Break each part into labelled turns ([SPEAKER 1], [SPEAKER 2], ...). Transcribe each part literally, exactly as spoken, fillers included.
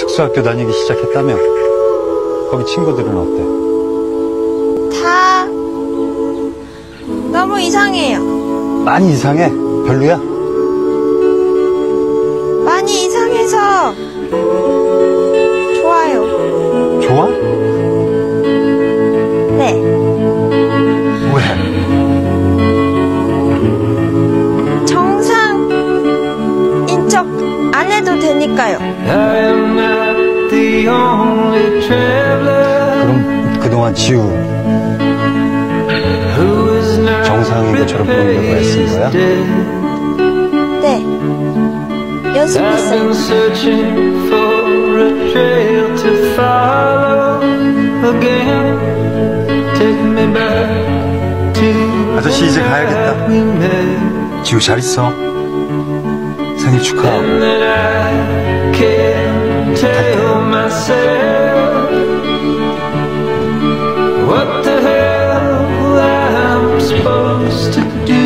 [SPEAKER 1] 특수학교 다니기 시작했다며? 거기 친구들은 어때?
[SPEAKER 2] 다 너무 이상해요.
[SPEAKER 1] 많이 이상해? 별로야?
[SPEAKER 2] 많이 이상해서 좋아요.
[SPEAKER 1] 좋아?
[SPEAKER 2] 네.
[SPEAKER 1] 왜?
[SPEAKER 2] 정상인 척 안 해도 되니까요.
[SPEAKER 1] 그럼 그동안 지우 정상인 것처럼 보이려고 애쓴 거야?
[SPEAKER 2] 네. 연습했어요.
[SPEAKER 1] 아저씨 이제 가야겠다. 지우 잘 있어. 생일 축하하고.
[SPEAKER 3] What the hell I'm supposed to do?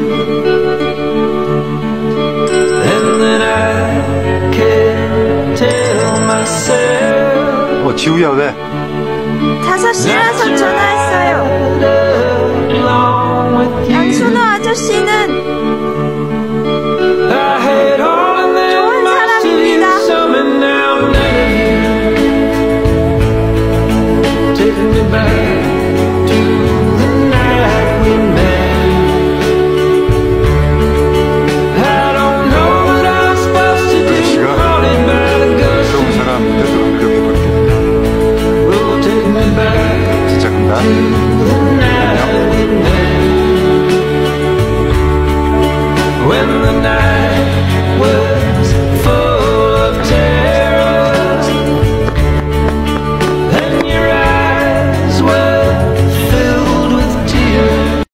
[SPEAKER 3] And then I can't tell myself.
[SPEAKER 1] 어, 지우야 왜?
[SPEAKER 2] 다섯 시라서 전화했어요. 양순호 아저씨는